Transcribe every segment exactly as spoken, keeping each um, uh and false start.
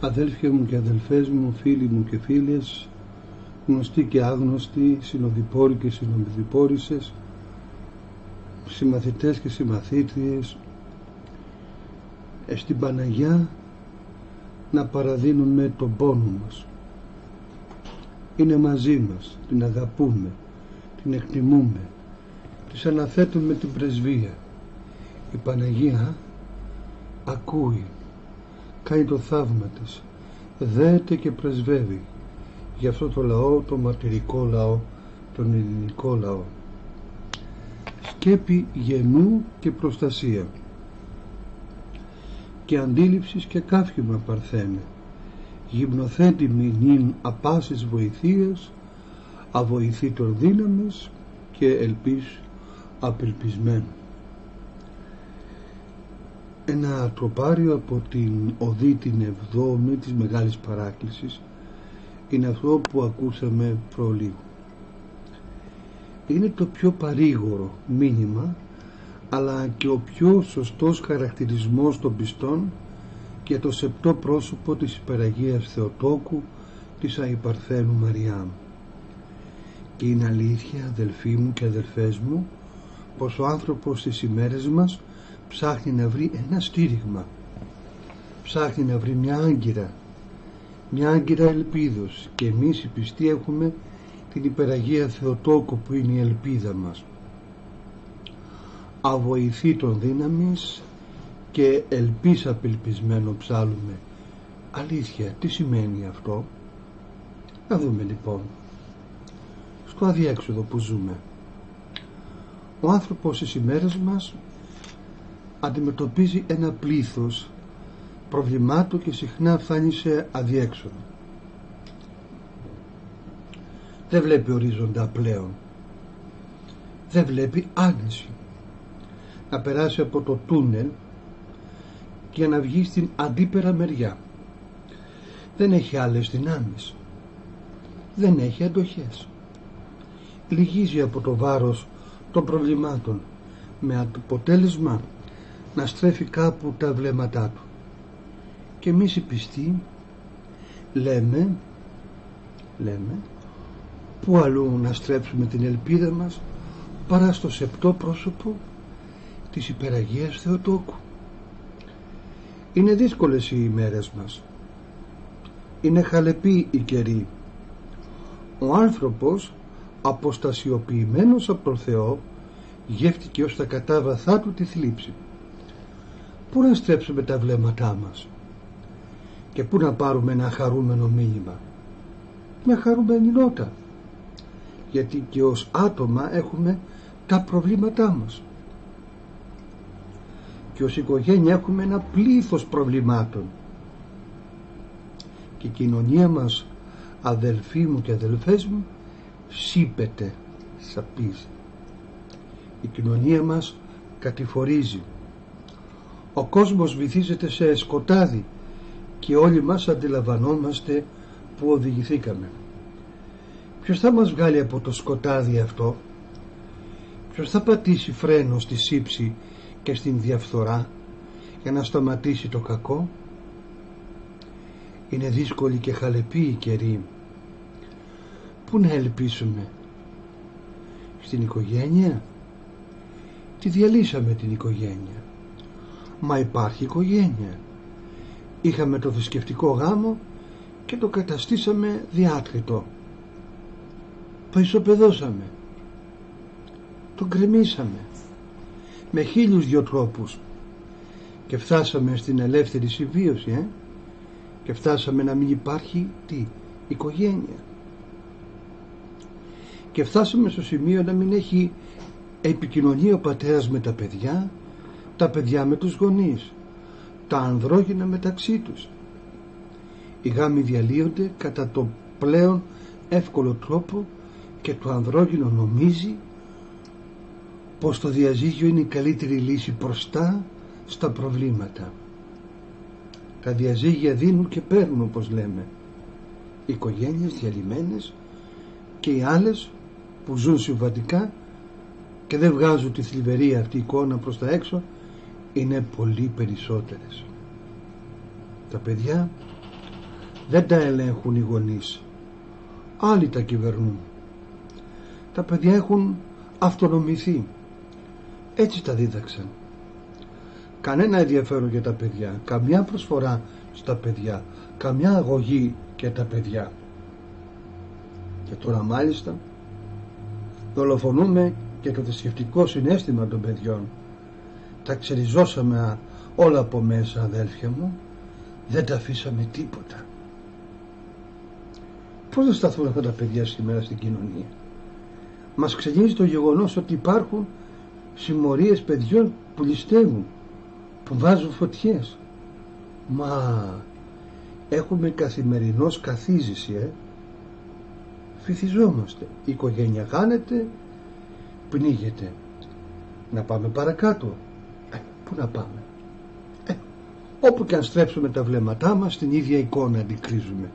Αδέλφια μου και αδελφές μου, φίλοι μου και φίλες, γνωστοί και άγνωστοι, συνοδοιπόροι και συνοδοιπόρισσες, συμμαθητές και συμμαθήτριες, στην Παναγιά να παραδίνουμε τον πόνο μας. Είναι μαζί μας, την αγαπούμε, την εκτιμούμε, της αναθέτουμε την πρεσβεία. Η Παναγία ακούει, κάνει το θαύμα της, δέεται και πρεσβεύει για αυτό το λαό, το μαρτυρικό λαό, τον ελληνικό λαό. Σκέπη γενού και προστασία και αντίληψης και καύχημα παρθένε, γυμνοθέτημη νυν απάσης βοηθείας, αβοηθήτων δύναμης και ελπίς απελπισμένου. Ένα τροπάριο από την Οδή την Εβδόμη της Μεγάλης Παράκλησης είναι αυτό που ακούσαμε προλίγου. Είναι το πιο παρήγορο μήνυμα, αλλά και ο πιο σωστός χαρακτηρισμός των πιστών και το σεπτό πρόσωπο της Υπεραγίας Θεοτόκου της Αϊπαρθένου Μαριάμ. Και είναι αλήθεια, αδελφοί μου και αδελφές μου, πως ο άνθρωπος στις ημέρες μας ψάχνει να βρει ένα στήριγμα, ψάχνει να βρει μια άγκυρα, μια άγκυρα ελπίδος, και εμείς οι πιστοί έχουμε την Υπεραγία Θεοτόκο που είναι η ελπίδα μας. Αβοηθήτων δύναμης και ελπίς απελπισμένο ψάλουμε. Αλήθεια, τι σημαίνει αυτό? Να δούμε λοιπόν. Στο αδιέξοδο που ζούμε, ο άνθρωπος στις ημέρες μας αντιμετωπίζει ένα πλήθος προβλημάτων και συχνά φτάνει σε αδιέξοδο. Δεν βλέπει ορίζοντα πλέον, δεν βλέπει άνεση να περάσει από το τούνελ και να βγει στην αντίπερα μεριά. Δεν έχει άλλες δυνάμεις, δεν έχει αντοχές, λυγίζει από το βάρος των προβλημάτων, με αποτέλεσμα να στρέφει κάπου τα βλέμματά του. Και εμείς οι πιστοί λέμε λέμε πού αλλού να στρέψουμε την ελπίδα μας παρά στο σεπτό πρόσωπο της Υπεραγίας Θεοτόκου. Είναι δύσκολες οι ημέρες μας, είναι χαλεπή η καιρή. Ο άνθρωπος, αποστασιοποιημένος από τον Θεό, γεύτηκε ως τα κατάβαθά του τη θλίψη. Πού να στρέψουμε τα βλέμματά μας και πού να πάρουμε ένα χαρούμενο μήνυμα? Μια χαρούμενη νότα, γιατί και ως άτομα έχουμε τα προβλήματά μας και ως οικογένεια έχουμε ένα πλήθος προβλημάτων, και η κοινωνία μας, αδελφοί μου και αδελφές μου, σύπεται, σαπίζει. Η κοινωνία μας κατηφορίζει, ο κόσμος βυθίζεται σε σκοτάδι και όλοι μας αντιλαμβανόμαστε που οδηγηθήκαμε. Ποιος θα μας βγάλει από το σκοτάδι αυτό? Ποιος θα πατήσει φρένο στη σύψη και στην διαφθορά για να σταματήσει το κακό? Είναι δύσκολη και χαλεπή η καιρή. Πού να ελπίσουμε? Στην οικογένεια? Τη διαλύσαμε την οικογένεια. Μα υπάρχει οικογένεια. Είχαμε το θρησκευτικό γάμο και το καταστήσαμε διάτριτο. Το ισοπεδώσαμε, το γκρεμίσαμε με χίλιους δυο τρόπους και φτάσαμε στην ελεύθερη συμβίωση ε? και φτάσαμε να μην υπάρχει τι? Οικογένεια. Και φτάσαμε στο σημείο να μην έχει επικοινωνία ο πατέρας με τα παιδιά, τα παιδιά με τους γονείς, τα ανδρόγυνα μεταξύ τους. Οι γάμοι διαλύονται κατά το πλέον εύκολο τρόπο και το ανδρόγυνο νομίζει πως το διαζύγιο είναι η καλύτερη λύση μπροστά στα προβλήματα. Τα διαζύγια δίνουν και παίρνουν, όπως λέμε. Οι οικογένειες διαλυμένες και οι άλλες που ζουν συμβατικά και δεν βγάζουν τη θλιβερή αυτή εικόνα προς τα έξω είναι πολύ περισσότερες. Τα παιδιά Δεν τα ελέγχουν οι γονείς, άλλοι τα κυβερνούν. Τα παιδιά έχουν αυτονομηθεί, έτσι τα δίδαξαν. Κανένα ενδιαφέρον για τα παιδιά, καμιά προσφορά στα παιδιά, καμιά αγωγή για τα παιδιά. Και τώρα μάλιστα δολοφονούμε και το θρησκευτικό συναίσθημα των παιδιών. Τα ξεριζώσαμε όλα από μέσα, αδέλφια μου, δεν τα αφήσαμε τίποτα. Πώς θα σταθούν αυτά τα παιδιά σήμερα στην κοινωνία? Μας ξενίζει το γεγονός ότι υπάρχουν συμμορίες παιδιών που ληστεύουν, που βάζουν φωτιές. Μα έχουμε καθημερινώς καθίζηση, ε. Φυθιζόμαστε, η οικογένεια χάνεται, πνίγεται. Να πάμε παρακάτω? Ε, πού να πάμε? Ε, όπου και αν στρέψουμε τα βλέμματά μας, την ίδια εικόνα αντικρίζουμε.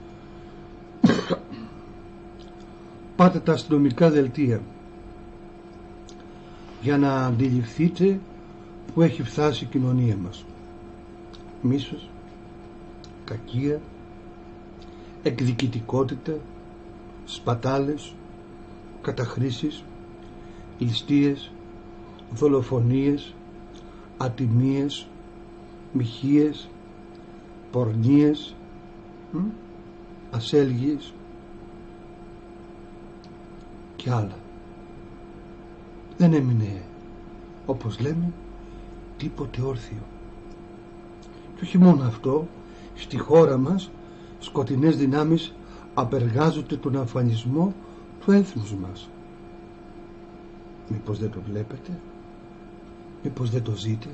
Πάτε τα αστυνομικά δελτία για να αντιληφθείτε που έχει φτάσει η κοινωνία μας. Μίσος, κακία, εκδικητικότητα, σπατάλες, καταχρήσεις, ληστείες, δολοφονίες, ατιμίες, μοιχείες, πορνίες, ασέλγειες και άλλα. Δεν έμεινε, όπως λέμε, τίποτε όρθιο. Και όχι μόνο αυτό, στη χώρα μας σκοτεινές δυνάμεις απεργάζονται τον αφανισμό του έθνους μας. Μήπως δεν το βλέπετε? Μήπως δεν το ζείτε?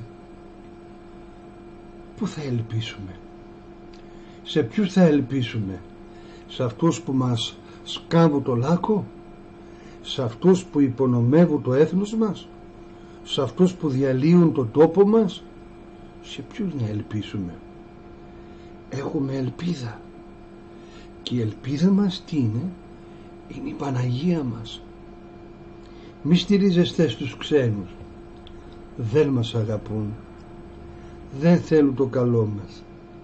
Πού θα ελπίσουμε? Σε ποιους θα ελπίσουμε? Σε αυτούς που μας σκάβουν το λάκκο? Σε αυτούς που υπονομεύουν το έθνος μας? Σε αυτούς που διαλύουν τον τόπο μας? Σε ποιους να ελπίσουμε? Έχουμε ελπίδα. Και η ελπίδα μας τι είναι? Είναι η Παναγία μας. Μη στηρίζεστε στους ξένους. Δεν μας αγαπούν. Δεν θέλουν το καλό μας.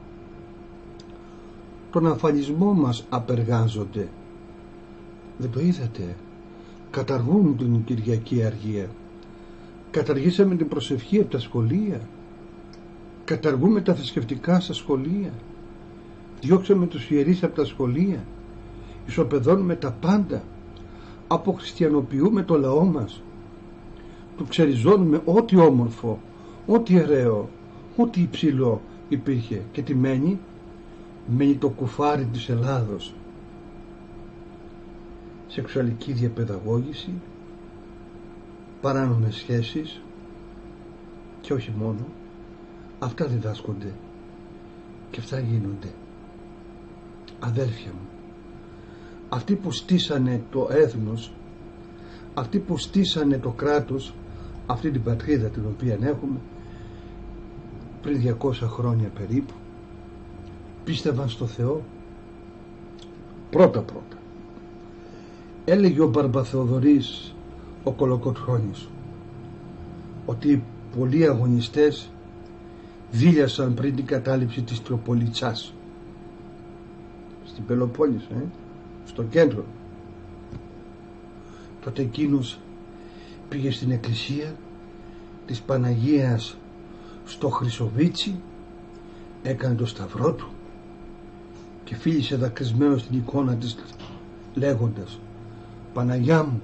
Τον αφανισμό μας απεργάζονται. Δεν το είδατε? Καταργούν την Κυριακή Αργία. Καταργήσαμε την προσευχή από τα σχολεία. Καταργούμε τα θρησκευτικά στα σχολεία. Διώξαμε τους ιερείς από τα σχολεία. Ισοπεδώνουμε τα πάντα. Αποχριστιανοποιούμε το λαό μας. Του ξεριζώνουμε ό,τι όμορφο, ό,τι ωραίο, ό,τι υψηλό υπήρχε. Και τι μένει? Μένει το κουφάρι της Ελλάδος. Σεξουαλική διαπαιδαγώγηση, παράνομες σχέσεις και όχι μόνο. Αυτά διδάσκονται και αυτά γίνονται. Αδέλφια μου, αυτοί που στήσανε το έθνος, αυτοί που στήσανε το κράτος, αυτή την πατρίδα την οποία έχουμε πριν διακόσια χρόνια περίπου, πίστευαν στο Θεό πρώτα πρώτα. Έλεγε ο Μπαρμπαθεοδωρής ο Κολοκοτρώνης ότι πολλοί αγωνιστές δίλιασαν πριν την κατάληψη της Τροπολιτσάς στην Πελοπόννησο, ε? στο κέντρο. Τότε εκείνος πήγε στην εκκλησία της Παναγίας στο Χρυσοβίτσι, έκανε το σταυρό του και φίλησε δακρυσμένο στην εικόνα της λέγοντας: Παναγιά μου,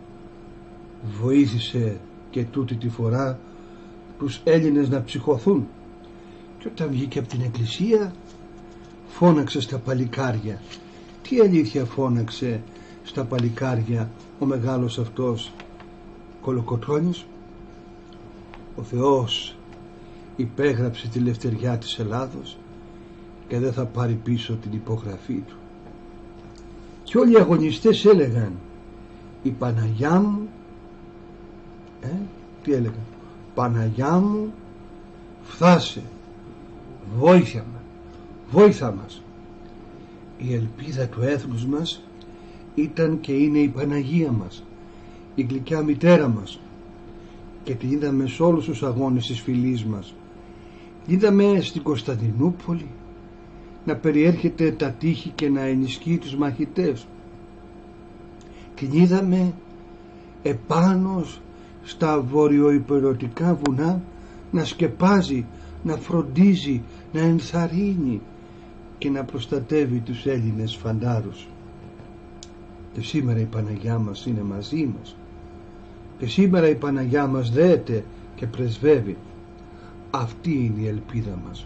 βοήθησε και τούτη τη φορά τους Έλληνες να ψυχωθούν. Και όταν βγήκε από την εκκλησία φώναξε στα παλικάρια. Τι αλήθεια φώναξε στα παλικάρια ο μεγάλος αυτός Κολοκοτρώνης? Ο Θεός υπέγραψε τη λευτεριά της Ελλάδος και δεν θα πάρει πίσω την υπογραφή του. Και όλοι οι αγωνιστές έλεγαν: η Παναγιά μου, ε, τι έλεγαν? Παναγιά μου, φθάσε, βόηθα μας, βόηθα μας. Η ελπίδα του έθνους μας ήταν και είναι η Παναγία μας, η γλυκιά μητέρα μας, και την είδαμε σε όλους τους αγώνες της φυλής μας. Την είδαμε στην Κωνσταντινούπολη, να περιέρχεται τα τείχη και να ενισχύει τους μαχητές. Την είδαμε επάνω στα βορειοϊπειρωτικά βουνά να σκεπάζει, να φροντίζει, να ενθαρρύνει και να προστατεύει τους Έλληνες φαντάρους. Και σήμερα η Παναγιά μας είναι μαζί μας, και σήμερα η Παναγιά μας δέεται και πρεσβεύει. Αυτή είναι η ελπίδα μας,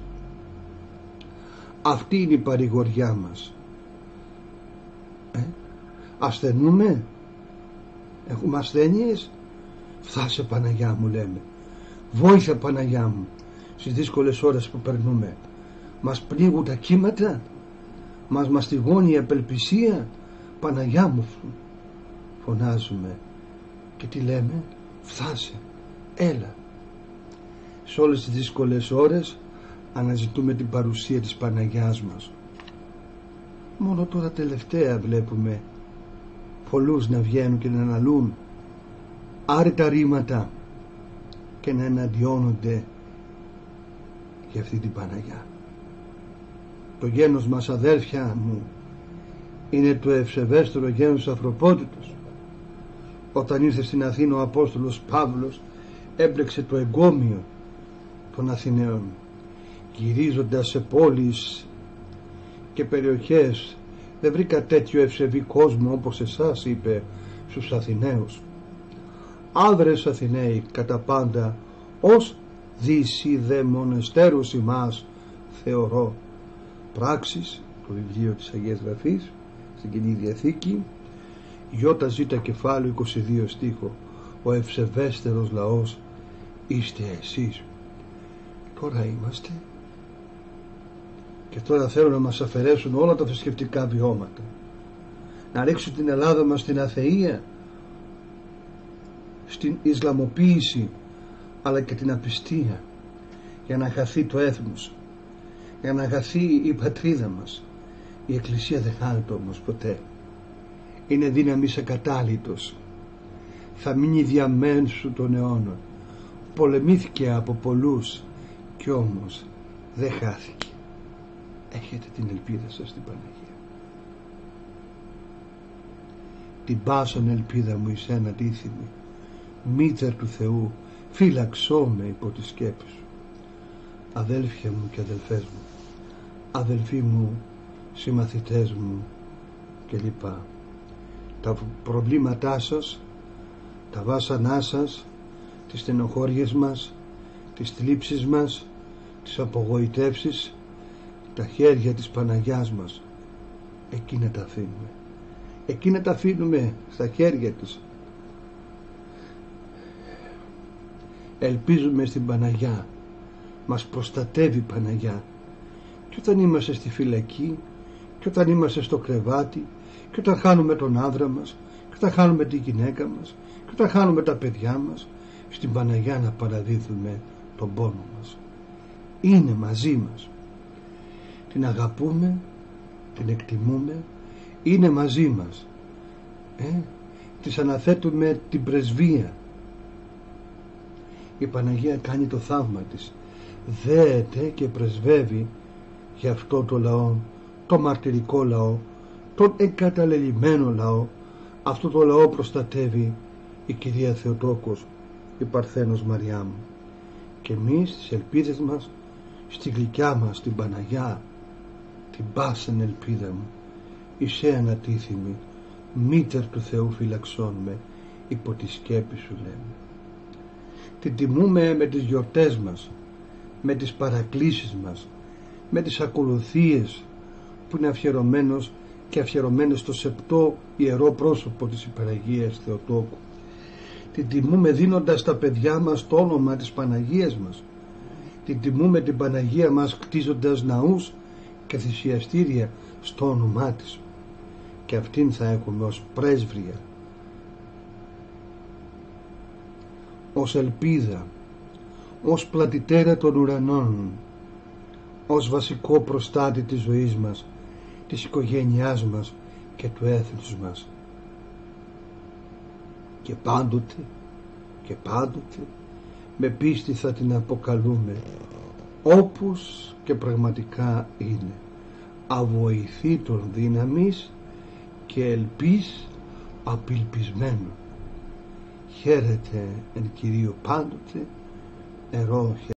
αυτή είναι η παρηγοριά μας. ε? Ασθενούμε, έχουμε ασθένειες, φτάσε Παναγιά μου, λέμε, βόηθα Παναγιά μου στις δύσκολες ώρες που περνούμε. Μας πνίγουν τα κύματα, μας μαστιγώνει η απελπισία, Παναγιά μου φωνάζουμε και τι λέμε? Φτάσε, έλα. Σε όλες τις δύσκολες ώρες αναζητούμε την παρουσία της Παναγιάς μας. Μόνο τώρα τελευταία βλέπουμε πολλούς να βγαίνουν και να αναλούν άρρητα ρήματα και να εναντιώνονται για αυτή την Παναγιά. Το γένος μας, αδέρφια μου, είναι το ευσεβέστερο γένος ανθρωπότητος. Όταν ήρθε στην Αθήνα ο Απόστολος Παύλος, έμπλεξε το εγκόμιο των Αθηναίων, γυρίζοντας σε πόλεις και περιοχές. Δεν βρήκα τέτοιο ευσεβή κόσμο όπως εσάς, είπε στους Αθηναίους. Άδρες Αθηναίοι κατά πάντα, ως δύση δε μονεστέρους ημάς θεωρώ. Πράξεις, το βιβλίο της Αγίας Γραφής στην Κοινή Διαθήκη, Ιώτα Ζήτα κεφάλαιο είκοσι δύο στίχο. Ο ευσεβέστερος λαός είστε εσείς. Τώρα είμαστε, και τώρα θέλουν να μας αφαιρέσουν όλα τα θρησκευτικά βιώματα, να ρίξουν την Ελλάδα μας στην αθεία, στην Ισλαμοποίηση, αλλά και την απιστία, για να χαθεί το έθνος, για να χαθεί η πατρίδα μας. Η Εκκλησία δεν χάνεται όμως ποτέ, είναι δύναμης ακατάλητος, θα μείνει διαμένσου των αιώνων. Πολεμήθηκε από πολλούς κι όμως δεν χάθηκε. Έχετε την ελπίδα σας στην Παναγία. Την πάσον ελπίδα μου εις ένα τίθιμη, μήτερ του Θεού, φύλαξό με υπό τη σκέπη σου. Αδέλφια μου και αδελφές μου, αδελφοί μου, συμμαθητές μου κλπ. Τα προβλήματά σας, τα βάσανά σας, τις στενοχώριες μας, τις θλίψεις μας, τις απογοητεύσεις, τα χέρια της Παναγιάς μας, εκεί να τα αφήνουμε, εκεί να τα αφήνουμε στα χέρια της. Ελπίζουμε στην Παναγιά, μας προστατεύει η Παναγιά, και όταν είμαστε στη φυλακή, και όταν είμαστε στο κρεβάτι, και όταν χάνουμε τον άντρα μας, και όταν χάνουμε τη γυναίκα μας, και όταν χάνουμε τα παιδιά μας, στην Παναγιά να παραδίδουμε τον πόνο μας. Είναι μαζί μας, την αγαπούμε, την εκτιμούμε, είναι μαζί μας, ε? της αναθέτουμε την πρεσβεία. Η Παναγία κάνει το θαύμα της, δέεται και πρεσβεύει για αυτό το λαό, το μαρτυρικό λαό, τον εγκαταλελειμμένο λαό. Αυτό το λαό προστατεύει η Κυρία Θεοτόκος, η Παρθένος Μαριά μου. Και εμείς τις ελπίδες μας στη γλυκιά μας την Παναγιά, την πάσαν ελπίδα μου, εισέ ανατίθιμη, μήτερ του Θεού φυλαξών με, υπό τη σκέπη σου λέμε. Την τιμούμε με τις γιορτές μας, με τις παρακλήσεις μας, με τις ακολουθίες που είναι αφιερωμένος και αφιερωμένες στο σεπτό ιερό πρόσωπο της Υπεραγίας Θεοτόκου. Την τιμούμε δίνοντας στα παιδιά μας το όνομα της Παναγίας μας. Την τιμούμε την Παναγία μας κτίζοντας ναούς και θυσιαστήρια στο όνομά της, και αυτήν θα έχουμε ως πρέσβρια, ως ελπίδα, ως πλατητέρα των ουρανών, ως βασικό προστάτη της ζωής μας, της οικογένειάς μας και του έθνους μας. Και πάντοτε και πάντοτε με πίστη θα την αποκαλούμε όπως και πραγματικά είναι, αβοηθήτων δύναμης και ελπίς απελπισμένων. Χαίρετε εν Κυρίω πάντοτε, ερώ